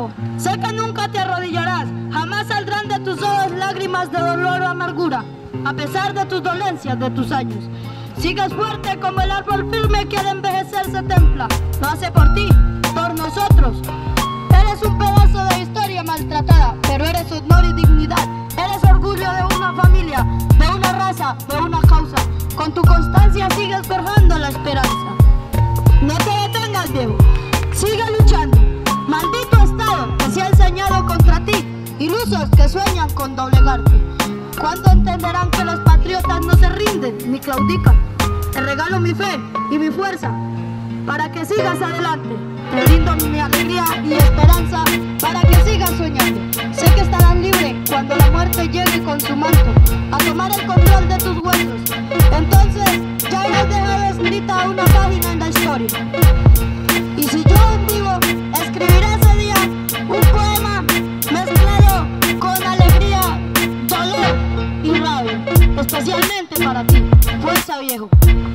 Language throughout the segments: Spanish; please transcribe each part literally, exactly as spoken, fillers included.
abajo. Sé que nunca te arrodillarás, jamás saldrán de tus ojos lágrimas de dolor o amargura, a pesar de tus dolencias, de tus años. Sigues fuerte como el árbol firme que al envejecer se templa. Lo hace por ti, por nosotros. Eres un pedazo de historia maltratada, pero eres honor y dignidad. Eres orgullo de una familia, de una raza, de una causa. Con tu constancia sigues forjando la esperanza. No te detengas, viejo. Sigue luchando. Maldito Estado que se ha ensañado contra ti. Ilusos que sueñan con doblegarte. ¿Cuándo entenderán que los patriotas no se rinden ni claudican? Te regalo mi fe y mi fuerza para que sigas adelante. Te brindo mi alegría y esperanza para que sigas soñando. Sé que estarás libre cuando la muerte llegue con su manto a tomar el control de tus huesos. Entonces ya habrás dejado escrita una página en la historia. Y si yo aún vivo, escribiré ese día un poema mezclado con alegría, dolor y rabia, especialmente para ti. Fuerza, viejo.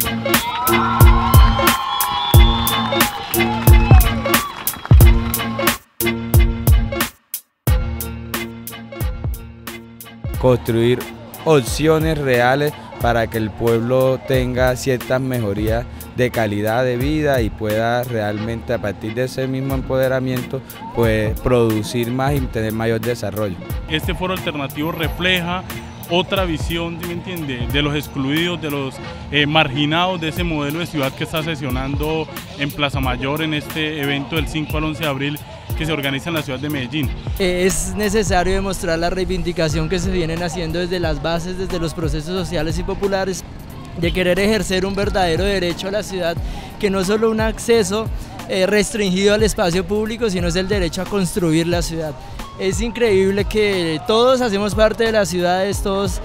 Construir opciones reales para que el pueblo tenga ciertas mejorías de calidad de vida y pueda realmente a partir de ese mismo empoderamiento pues producir más y tener mayor desarrollo. Este foro alternativo refleja otra visión, ¿sí me entiende?, de los excluidos, de los eh, marginados de ese modelo de ciudad que está sesionando en Plaza Mayor en este evento del cinco al once de abril que se organiza en la ciudad de Medellín. Es necesario demostrar la reivindicación que se vienen haciendo desde las bases, desde los procesos sociales y populares, de querer ejercer un verdadero derecho a la ciudad, que no es solo un acceso eh, restringido al espacio público, sino es el derecho a construir la ciudad. Es increíble que todos hacemos parte de las ciudades, todos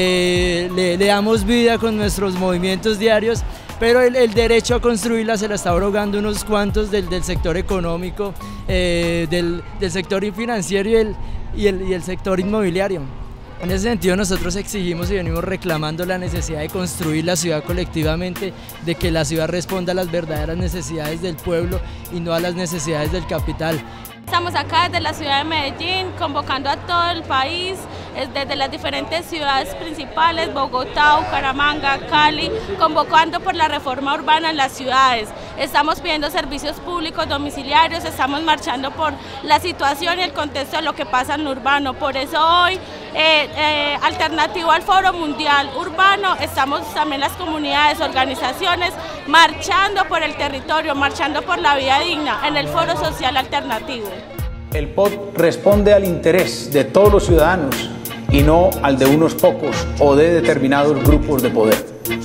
eh, le, le damos vida con nuestros movimientos diarios, pero el, el derecho a construirla se la está arrogando unos cuantos del, del sector económico, eh, del, del sector financiero y el, y, el, y el sector inmobiliario. En ese sentido nosotros exigimos y venimos reclamando la necesidad de construir la ciudad colectivamente, de que la ciudad responda a las verdaderas necesidades del pueblo y no a las necesidades del capital. Estamos acá desde la ciudad de Medellín, convocando a todo el país, desde las diferentes ciudades principales, Bogotá, Bucaramanga, Cali, convocando por la reforma urbana en las ciudades. Estamos pidiendo servicios públicos domiciliarios, estamos marchando por la situación y el contexto de lo que pasa en lo urbano. Por eso hoy, eh, eh, alternativo al Foro Mundial Urbano, estamos también las comunidades, organizaciones, marchando por el territorio, marchando por la vida digna en el Foro Social Alternativo. El P O D responde al interés de todos los ciudadanos y no al de unos pocos o de determinados grupos de poder.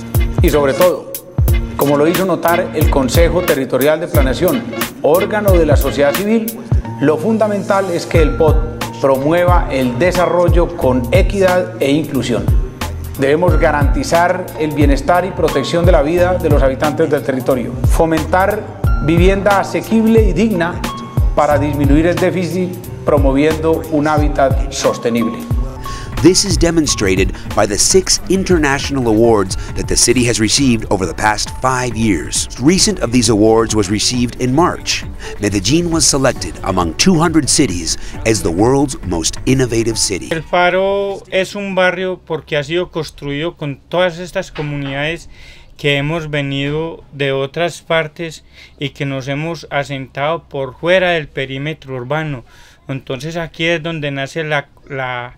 Y sobre todo, como lo hizo notar el Consejo Territorial de Planeación, órgano de la sociedad civil, lo fundamental es que el P O D promueva el desarrollo con equidad e inclusión. Debemos garantizar el bienestar y protección de la vida de los habitantes del territorio, fomentar vivienda asequible y digna para disminuir el déficit, promoviendo un hábitat sostenible. This is demonstrated by the six international awards that the city has received over the past five years. Recent of these awards was received in March. Medellín was selected among two hundred cities as the world's most innovative city. El Faro es un barrio porque ha sido construido con todas estas comunidades que hemos venido de otras partes y que nos hemos asentado por fuera del perímetro urbano. Entonces aquí es donde nace la, la,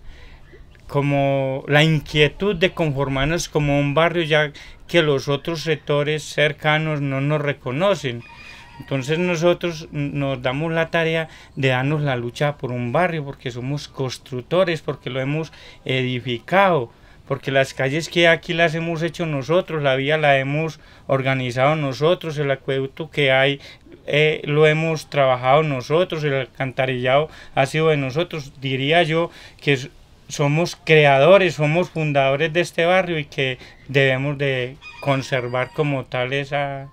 como la inquietud de conformarnos como un barrio, ya que los otros sectores cercanos no nos reconocen. Entonces nosotros nos damos la tarea de darnos la lucha por un barrio, porque somos constructores, porque lo hemos edificado, porque las calles que aquí las hemos hecho nosotros, la vía la hemos organizado nosotros, el acueducto que hay eh, lo hemos trabajado nosotros, el alcantarillado ha sido de nosotros. Diría yo que somos creadores, somos fundadores de este barrio y que debemos de conservar como tal esa,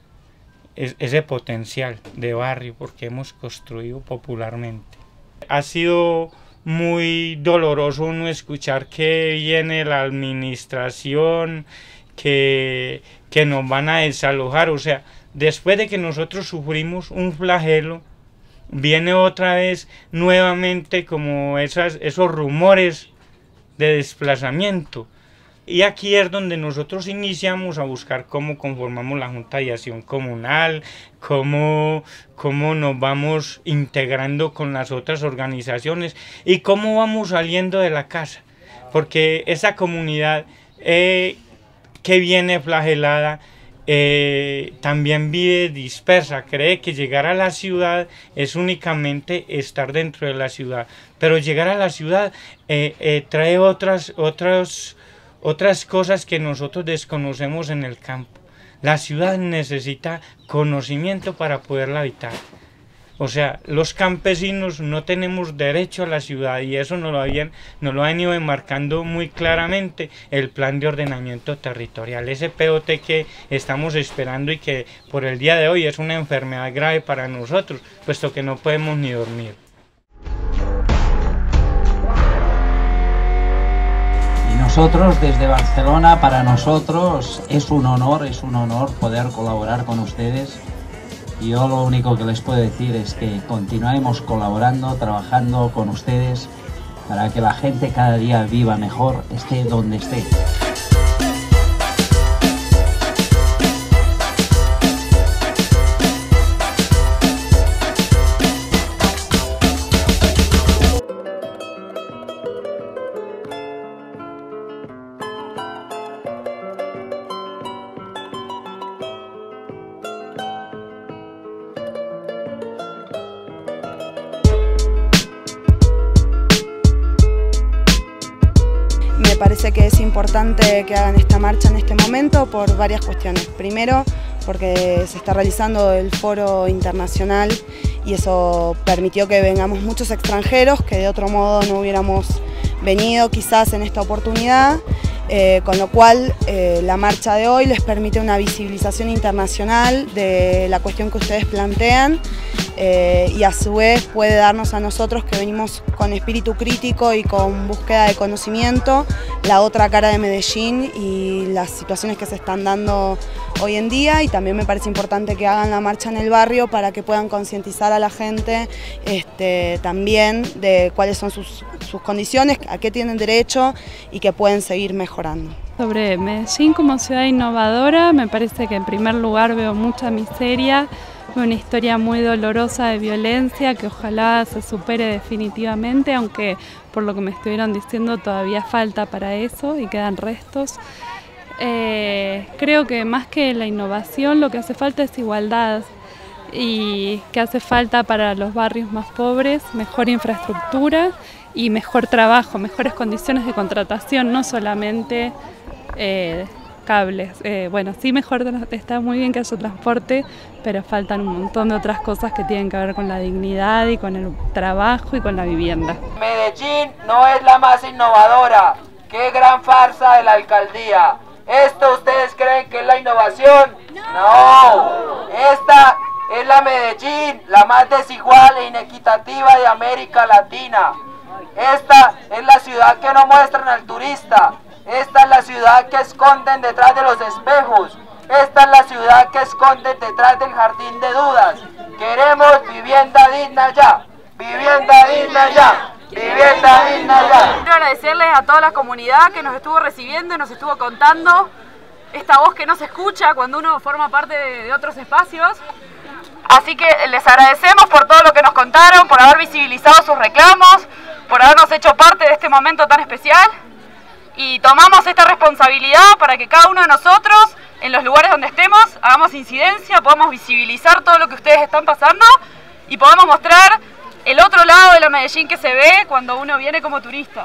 ese potencial de barrio, porque hemos construido popularmente. Ha sido muy doloroso uno escuchar que viene la administración, que, que nos van a desalojar. O sea, después de que nosotros sufrimos un flagelo viene otra vez nuevamente como esas, esos rumores de desplazamiento. Y aquí es donde nosotros iniciamos a buscar cómo conformamos la Junta de Acción Comunal, cómo, cómo nos vamos integrando con las otras organizaciones y cómo vamos saliendo de la casa. Porque esa comunidad eh, que viene flagelada eh, también vive dispersa, cree que llegar a la ciudad es únicamente estar dentro de la ciudad, pero llegar a la ciudad eh, eh, trae otras, otras Otras cosas que nosotros desconocemos en el campo. La ciudad necesita conocimiento para poderla habitar. O sea, los campesinos no tenemos derecho a la ciudad y eso nos lo, habían, nos lo han ido enmarcando muy claramente el plan de ordenamiento territorial. Ese P O T que estamos esperando y que por el día de hoy es una enfermedad grave para nosotros, puesto que no podemos ni dormir. Nosotros desde Barcelona, para nosotros es un honor, es un honor poder colaborar con ustedes. Y yo lo único que les puedo decir es que continuaremos colaborando, trabajando con ustedes para que la gente cada día viva mejor, esté donde esté. Me parece que es importante que hagan esta marcha en este momento por varias cuestiones. Primero, porque se está realizando el foro internacional y eso permitió que vengamos muchos extranjeros que de otro modo no hubiéramos venido quizás en esta oportunidad, eh, con lo cual eh, la marcha de hoy les permite una visibilización internacional de la cuestión que ustedes plantean. Eh, y a su vez puede darnos a nosotros que venimos con espíritu crítico y con búsqueda de conocimiento la otra cara de Medellín y las situaciones que se están dando hoy en día, y también me parece importante que hagan la marcha en el barrio para que puedan concientizar a la gente este, también de cuáles son sus, sus condiciones, a qué tienen derecho y que pueden seguir mejorando. Sobre Medellín como ciudad innovadora, me parece que en primer lugar veo mucha miseria, una historia muy dolorosa de violencia que ojalá se supere definitivamente, aunque por lo que me estuvieron diciendo todavía falta para eso y quedan restos. Eh, creo que más que la innovación lo que hace falta es igualdad y que hace falta para los barrios más pobres mejor infraestructura y mejor trabajo, mejores condiciones de contratación, no solamente eh, cables. Eh, bueno, sí, mejor, está muy bien que haya transporte, pero faltan un montón de otras cosas que tienen que ver con la dignidad y con el trabajo y con la vivienda. Medellín no es la más innovadora. ¡Qué gran farsa de la alcaldía! ¿Esto ustedes creen que es la innovación? ¡No! Esta es la Medellín, la más desigual e inequitativa de América Latina. Esta es la ciudad que no muestran al turista. Esta es la ciudad que esconden detrás de los espejos. Esta es la ciudad que esconden detrás del jardín de dudas. Queremos vivienda digna ya. Vivienda digna ya. Vivienda digna ya. Quiero agradecerles a toda la comunidad que nos estuvo recibiendo y nos estuvo contando esta voz que no se escucha cuando uno forma parte de, de otros espacios. Así que les agradecemos por todo lo que nos contaron, por haber visibilizado sus reclamos, por habernos hecho parte de este momento tan especial. Y tomamos esta responsabilidad para que cada uno de nosotros, en los lugares donde estemos, hagamos incidencia, podamos visibilizar todo lo que ustedes están pasando y podamos mostrar el otro lado de la Medellín que se ve cuando uno viene como turista.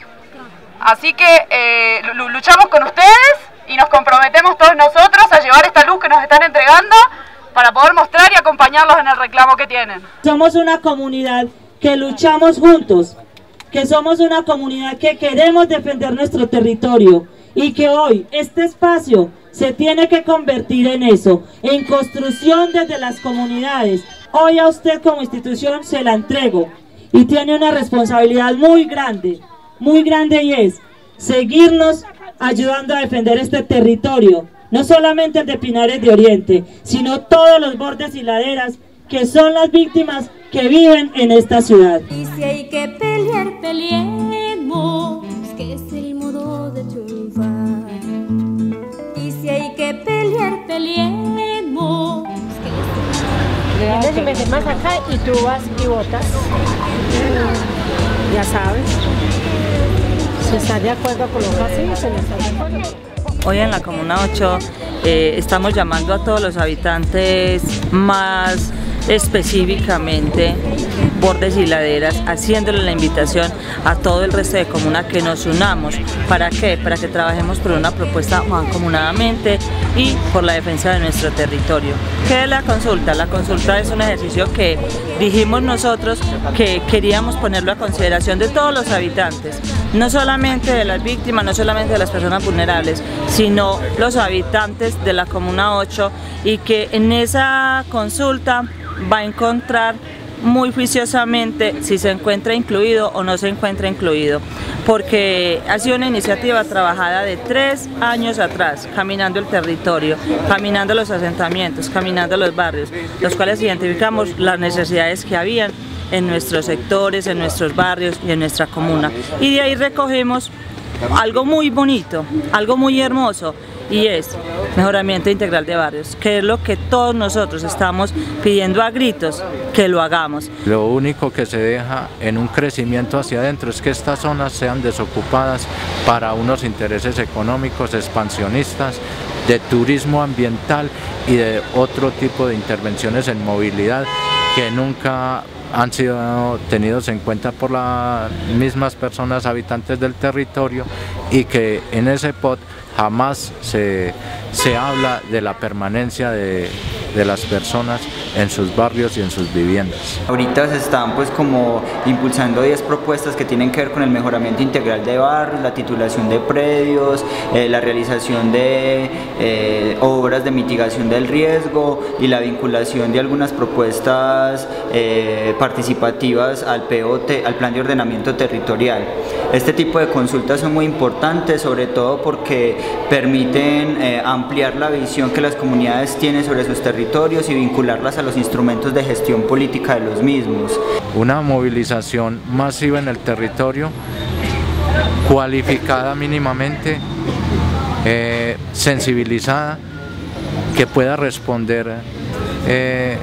Así que eh, luchamos con ustedes y nos comprometemos todos nosotros a llevar esta luz que nos están entregando para poder mostrar y acompañarlos en el reclamo que tienen. Somos una comunidad que luchamos juntos, que somos una comunidad que queremos defender nuestro territorio y que hoy este espacio se tiene que convertir en eso, en construcción desde las comunidades. Hoy a usted como institución se la entrego y tiene una responsabilidad muy grande, muy grande, y es seguirnos ayudando a defender este territorio, no solamente el de Pinares de Oriente, sino todos los bordes y laderas que son las víctimas que que viven en esta ciudad. Y si hay que pelear, peleemos, que es el modo de triunfar. Y si hay que pelear, peleemos, que es el modo de triunfar. Vete más acá y tú vas y votas. Ya sabes. Si estás de acuerdo con lo que haces, se está de acuerdo. Hoy en la Comuna ocho eh, estamos llamando a todos los habitantes, más específicamente bordes y laderas, haciéndole la invitación a todo el resto de comuna que nos unamos. ¿Para qué? Para que trabajemos por una propuesta mancomunadamente y por la defensa de nuestro territorio. ¿Qué es la consulta? La consulta es un ejercicio que dijimos nosotros que queríamos ponerlo a consideración de todos los habitantes, no solamente de las víctimas, no solamente de las personas vulnerables, sino los habitantes de la Comuna ocho, y que en esa consulta va a encontrar muy juiciosamente si se encuentra incluido o no se encuentra incluido, porque ha sido una iniciativa trabajada de tres años atrás, caminando el territorio, caminando los asentamientos, caminando los barrios, los cuales identificamos las necesidades que habían en nuestros sectores, en nuestros barrios y en nuestra comuna, y de ahí recogemos algo muy bonito, algo muy hermoso, y es mejoramiento integral de barrios, que es lo que todos nosotros estamos pidiendo a gritos que lo hagamos. Lo único que se deja en un crecimiento hacia adentro es que estas zonas sean desocupadas para unos intereses económicos expansionistas, de turismo ambiental y de otro tipo de intervenciones en movilidad que nunca han sido tenidos en cuenta por las mismas personas habitantes del territorio, y que en ese P O T jamás se, se habla de la permanencia de, de las personas en sus barrios y en sus viviendas. Ahorita se están pues como impulsando diez propuestas que tienen que ver con el mejoramiento integral de barrios, la titulación de predios, eh, la realización de eh, obras de mitigación del riesgo y la vinculación de algunas propuestas eh, participativas al P O T, al Plan de Ordenamiento Territorial. Este tipo de consultas son muy importantes, sobre todo porque permiten eh, ampliar la visión que las comunidades tienen sobre sus territorios y vincularlas a los instrumentos de gestión política de los mismos. Una movilización masiva en el territorio, cualificada mínimamente, eh, sensibilizada, que pueda responder eh,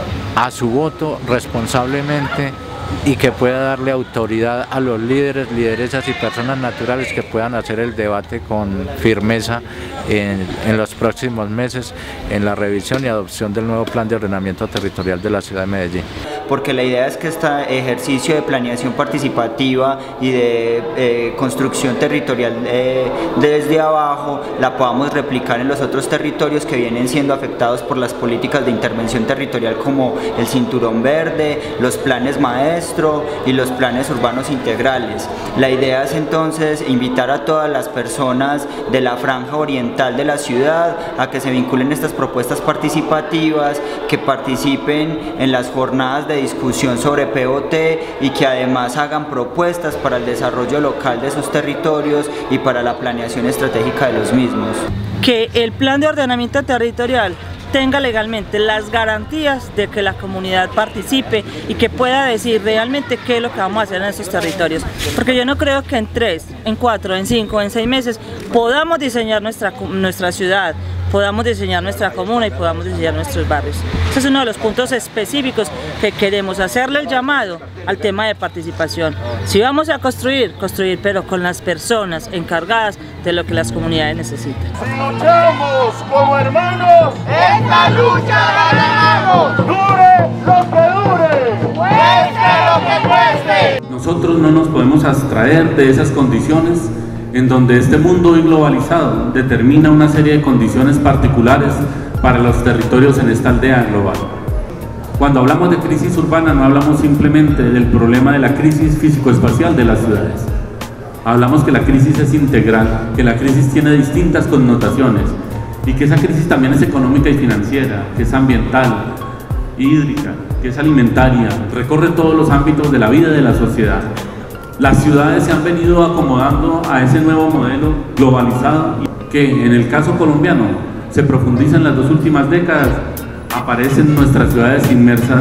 a su voto responsablemente y que pueda darle autoridad a los líderes, lideresas y personas naturales que puedan hacer el debate con firmeza en, en los próximos meses en la revisión y adopción del nuevo Plan de Ordenamiento Territorial de la Ciudad de Medellín. Porque la idea es que este ejercicio de planeación participativa y de eh, construcción territorial eh, desde abajo la podamos replicar en los otros territorios que vienen siendo afectados por las políticas de intervención territorial, como el Cinturón Verde, los planes maestro y los planes urbanos integrales. La idea es entonces invitar a todas las personas de la franja oriental de la ciudad a que se vinculen a estas propuestas participativas, que participen en las jornadas de discusión sobre P O T y que además hagan propuestas para el desarrollo local de sus territorios y para la planeación estratégica de los mismos. Que el Plan de Ordenamiento Territorial tenga legalmente las garantías de que la comunidad participe y que pueda decir realmente qué es lo que vamos a hacer en estos territorios, porque yo no creo que en tres, en cuatro, en cinco, en seis meses podamos diseñar nuestra, nuestra ciudad, podamos diseñar nuestra comuna y podamos diseñar nuestros barrios. Ese es uno de los puntos específicos que queremos hacerle el llamado al tema de participación. Si vamos a construir, construir pero con las personas encargadas de lo que las comunidades necesitan. Luchamos como hermanos, esta lucha la ganamos, dure lo que dure, cueste lo que cueste. Nosotros no nos podemos abstraer de esas condiciones en donde este mundo hoy globalizado determina una serie de condiciones particulares para los territorios en esta aldea global. Cuando hablamos de crisis urbana no hablamos simplemente del problema de la crisis físico-espacial de las ciudades. Hablamos que la crisis es integral, que la crisis tiene distintas connotaciones y que esa crisis también es económica y financiera, que es ambiental, hídrica, que es alimentaria, recorre todos los ámbitos de la vida de la sociedad. Las ciudades se han venido acomodando a ese nuevo modelo globalizado que en el caso colombiano se profundiza en las dos últimas décadas. Aparecen nuestras ciudades inmersas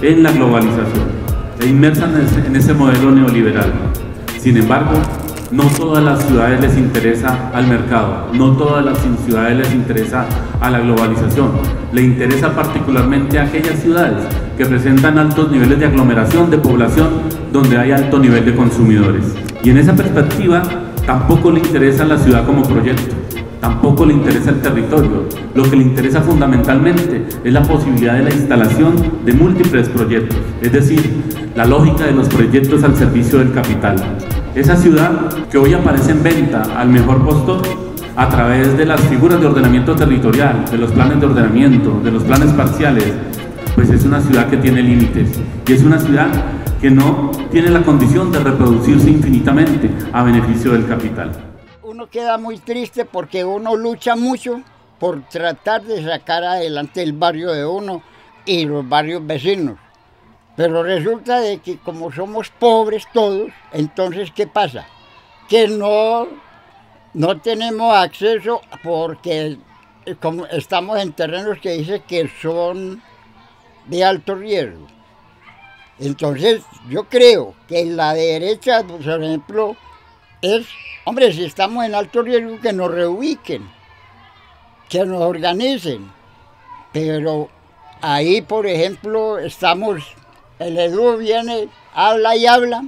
en la globalización e inmersa en ese, en ese modelo neoliberal. Sin embargo, no todas las ciudades les interesa al mercado, no todas las ciudades les interesa a la globalización. Le interesa particularmente a aquellas ciudades que presentan altos niveles de aglomeración de población donde hay alto nivel de consumidores. Y en esa perspectiva tampoco le interesa la ciudad como proyecto, tampoco le interesa el territorio. Lo que le interesa fundamentalmente es la posibilidad de la instalación de múltiples proyectos, es decir, la lógica de los proyectos al servicio del capital. Esa ciudad que hoy aparece en venta al mejor postor a través de las figuras de ordenamiento territorial, de los planes de ordenamiento, de los planes parciales, pues es una ciudad que tiene límites y es una ciudad que no tiene la condición de reproducirse infinitamente a beneficio del capital. Uno queda muy triste porque uno lucha mucho por tratar de sacar adelante el barrio de uno y los barrios vecinos. Pero resulta de que como somos pobres todos, entonces ¿qué pasa? Que no, no tenemos acceso porque como estamos en terrenos que dice que son de alto riesgo. Entonces yo creo que la derecha, por ejemplo, es, hombre, si estamos en alto riesgo que nos reubiquen, que nos organicen. Pero ahí, por ejemplo, estamos... El Edu viene, habla y habla,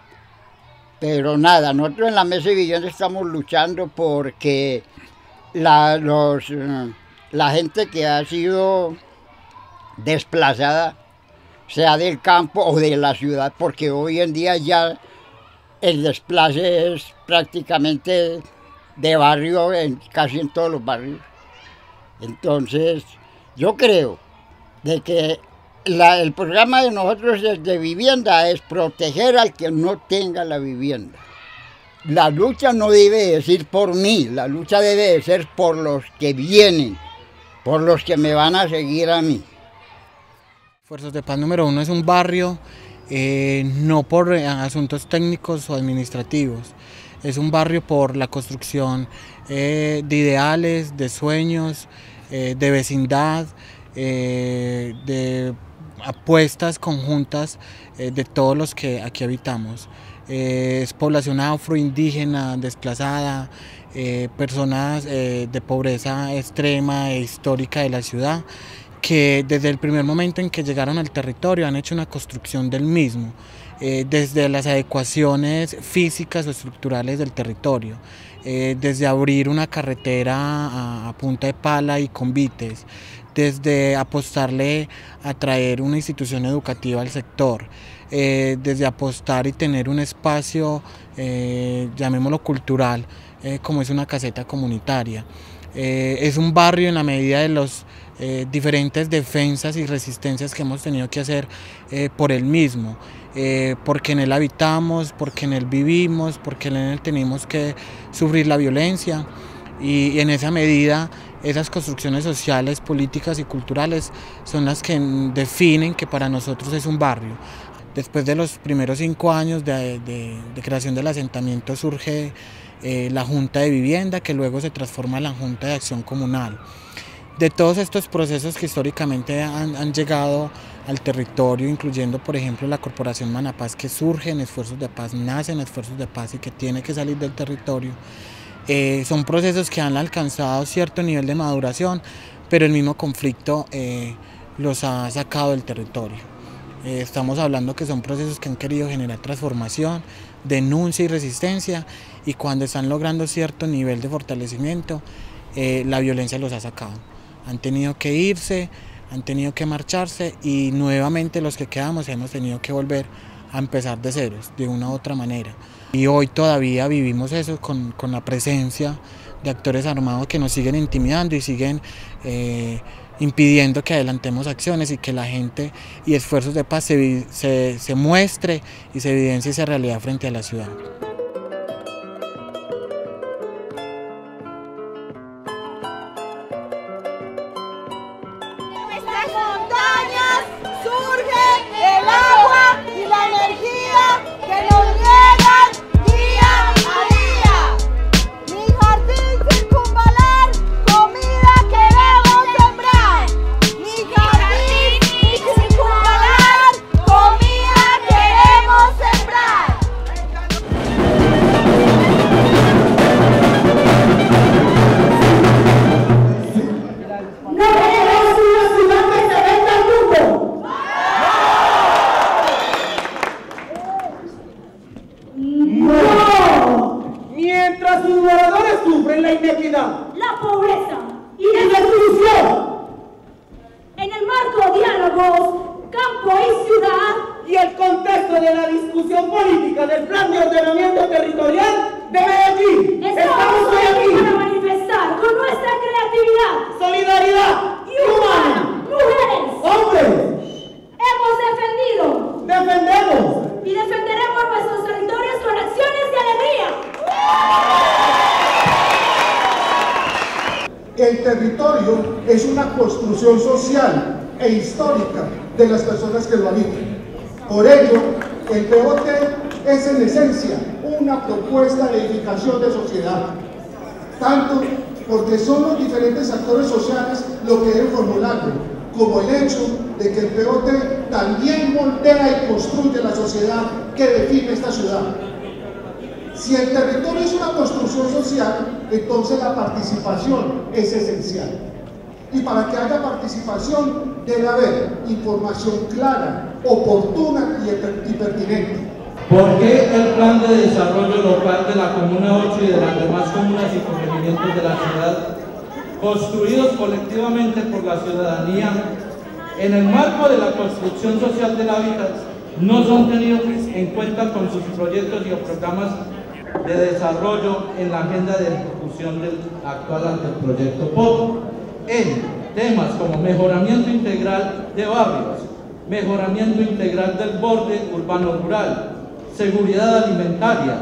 pero nada, nosotros en la Mesa de Vivienda estamos luchando porque la, los, la gente que ha sido desplazada, sea del campo o de la ciudad, porque hoy en día ya el desplace es prácticamente de barrio, en, casi en todos los barrios. Entonces, yo creo de que La, el programa de nosotros de vivienda es proteger al que no tenga la vivienda. La lucha no debe de ser por mí, la lucha debe de ser por los que vienen, por los que me van a seguir a mí. Fuerzas de Paz número uno es un barrio eh, no por asuntos técnicos o administrativos, es un barrio por la construcción eh, de ideales, de sueños, eh, de vecindad, eh, de apuestas conjuntas eh, de todos los que aquí habitamos. Eh, es población afroindígena, desplazada, eh, personas eh, de pobreza extrema e histórica de la ciudad, que desde el primer momento en que llegaron al territorio han hecho una construcción del mismo, eh, desde las adecuaciones físicas o estructurales del territorio, eh, desde abrir una carretera a, a punta de pala y convites, desde apostarle a traer una institución educativa al sector, eh, desde apostar y tener un espacio, eh, llamémoslo cultural, eh, como es una caseta comunitaria. Eh, es un barrio en la medida de las eh, diferentes defensas y resistencias que hemos tenido que hacer eh, por él mismo, eh, porque en él habitamos, porque en él vivimos, porque en él tenemos que sufrir la violencia y, y en esa medida esas construcciones sociales, políticas y culturales son las que definen que para nosotros es un barrio. Después de los primeros cinco años de, de, de creación del asentamiento surge eh, la Junta de Vivienda, que luego se transforma en la Junta de Acción Comunal. De todos estos procesos que históricamente han, han llegado al territorio, incluyendo por ejemplo la Corporación Manapaz, que surge en Esfuerzos de Paz, nace en Esfuerzos de Paz y que tiene que salir del territorio, Eh, son procesos que han alcanzado cierto nivel de maduración, pero el mismo conflicto eh, los ha sacado del territorio. Eh, estamos hablando que son procesos que han querido generar transformación, denuncia y resistencia, y cuando están logrando cierto nivel de fortalecimiento, eh, la violencia los ha sacado. Han tenido que irse, han tenido que marcharse, y nuevamente los que quedamos hemos tenido que volver a empezar de ceros, de una u otra manera. Y hoy todavía vivimos eso con, con la presencia de actores armados que nos siguen intimidando y siguen eh, impidiendo que adelantemos acciones y que la gente y Esfuerzos de Paz se, se, se muestre y se evidencie esa realidad frente a la ciudad. Nuestras montañas surge el agua y la energía que nos llegan día a día. Mi jardín circunvalar, comida queremos sembrar. Mi jardín circunvalar, construcción. En el marco de diálogos, campo y ciudad, y el contexto de la discusión política del plan de ordenamiento territorial de Medellín. Estamos hoy aquí para manifestar con nuestra creatividad, solidaridad y humana, mujeres, hombres, hemos defendido, defendemos y defenderemos nuestros territorios con acciones de alegría. El territorio es una construcción social e histórica de las personas que lo habitan. Por ello, el P O T es en esencia una propuesta de edificación de sociedad, tanto porque son los diferentes actores sociales lo que deben formularlo, como el hecho de que el P O T también moldea y construye la sociedad que define esta ciudad. Si el territorio es una construcción social, entonces la participación es esencial. Y para que haya participación debe haber información clara, oportuna y pertinente. ¿Por qué el plan de desarrollo local de la Comuna ocho y de las demás comunas y corregimientos de la ciudad, construidos colectivamente por la ciudadanía, en el marco de la construcción social del hábitat, no son tenidos en cuenta con sus proyectos y programas de desarrollo en la agenda de ejecución del actual anteproyecto P O T, en temas como mejoramiento integral de barrios, mejoramiento integral del borde urbano-rural, seguridad alimentaria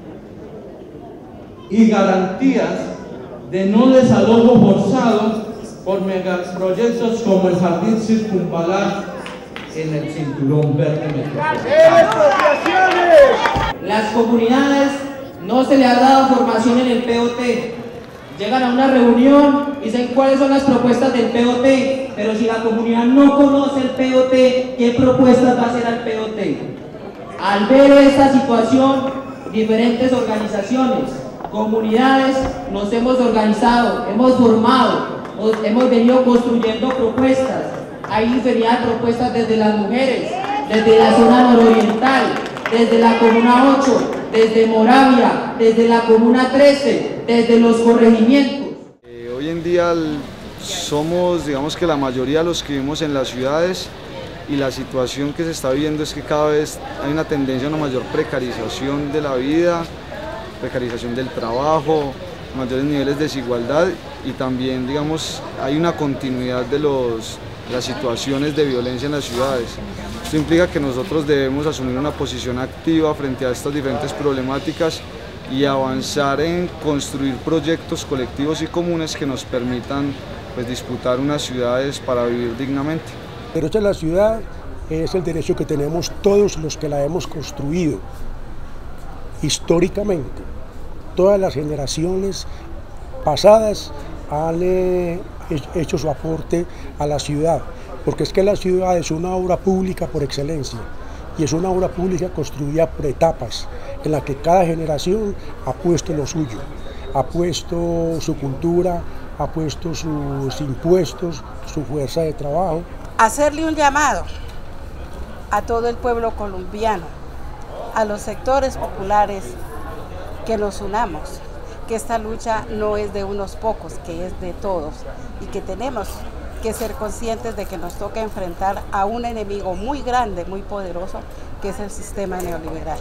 y garantías de no desalojo forzado por megaproyectos como el Jardín Circunvalar en el Cinturón Verde Metropolitano. Las comunidades no se les ha dado formación en el P O T. Llegan a una reunión y dicen cuáles son las propuestas del P O T, pero si la comunidad no conoce el P O T, ¿qué propuestas va a hacer al P O T? Al ver esta situación, diferentes organizaciones, comunidades, nos hemos organizado, hemos formado, nos, hemos venido construyendo propuestas. Hay infinidad de propuestas desde las mujeres, desde la zona nororiental, desde la Comuna ocho, desde Moravia, desde la Comuna trece, desde los corregimientos. Eh, hoy en día somos, digamos que la mayoría de los que vivimos en las ciudades, y la situación que se está viendo es que cada vez hay una tendencia a una mayor precarización de la vida, precarización del trabajo, mayores niveles de desigualdad y también, digamos, hay una continuidad de los, las situaciones de violencia en las ciudades. Esto implica que nosotros debemos asumir una posición activa frente a estas diferentes problemáticas y avanzar en construir proyectos colectivos y comunes que nos permitan pues, disputar unas ciudades para vivir dignamente. El derecho a la ciudad es el derecho que tenemos todos los que la hemos construido históricamente. Todas las generaciones pasadas han eh, hecho su aporte a la ciudad, porque es que la ciudad es una obra pública por excelencia y es una obra pública construida por etapas en la que cada generación ha puesto lo suyo, ha puesto su cultura, ha puesto sus impuestos, su fuerza de trabajo. Hacerle un llamado a todo el pueblo colombiano, a los sectores populares, que nos unamos, que esta lucha no es de unos pocos, que es de todos y que tenemos que ser conscientes de que nos toca enfrentar a un enemigo muy grande, muy poderoso, que es el sistema neoliberal.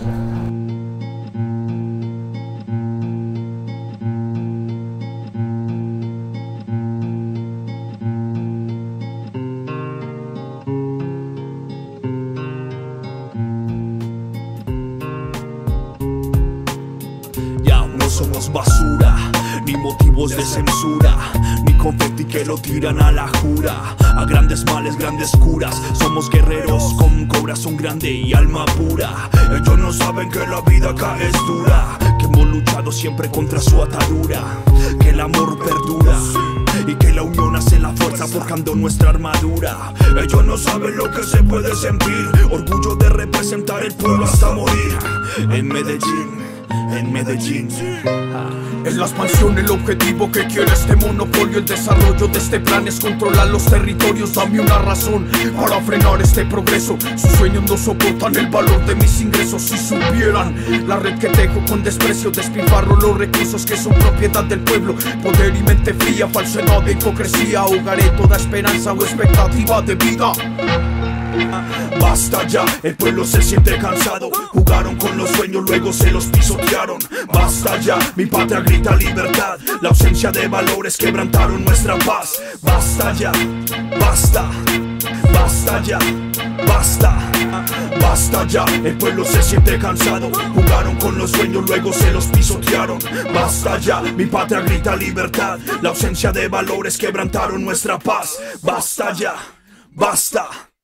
Somos basura, ni motivos de censura, ni confeti que lo tiran a la jura. A grandes males, grandes curas, somos guerreros con corazón grande y alma pura. Ellos no saben que la vida acá es dura, que hemos luchado siempre contra su atadura, que el amor perdura y que la unión hace la fuerza forjando nuestra armadura. Ellos no saben lo que se puede sentir, orgullo de representar el pueblo hasta morir. En Medellín, en Medellín, Es la expansión el objetivo que quiere este monopolio. El desarrollo de este plan es controlar los territorios. Dame una razón para frenar este progreso. Sus sueños no soportan el valor de mis ingresos. Si supieran la red que tejo con desprecio, despilfarro los recursos que son propiedad del pueblo. Poder y mente fría, falsedad e hipocresía. Ahogaré toda esperanza o expectativa de vida. Basta ya, el pueblo se siente cansado. Jugaron con los sueños, luego se los pisotearon. Basta ya, mi patria grita libertad. La ausencia de valores quebrantaron nuestra paz. Basta ya, basta, basta ya, basta. Basta ya, el pueblo se siente cansado. Jugaron con los sueños, luego se los pisotearon. Basta ya, mi patria grita libertad. La ausencia de valores quebrantaron nuestra paz. Basta ya, basta.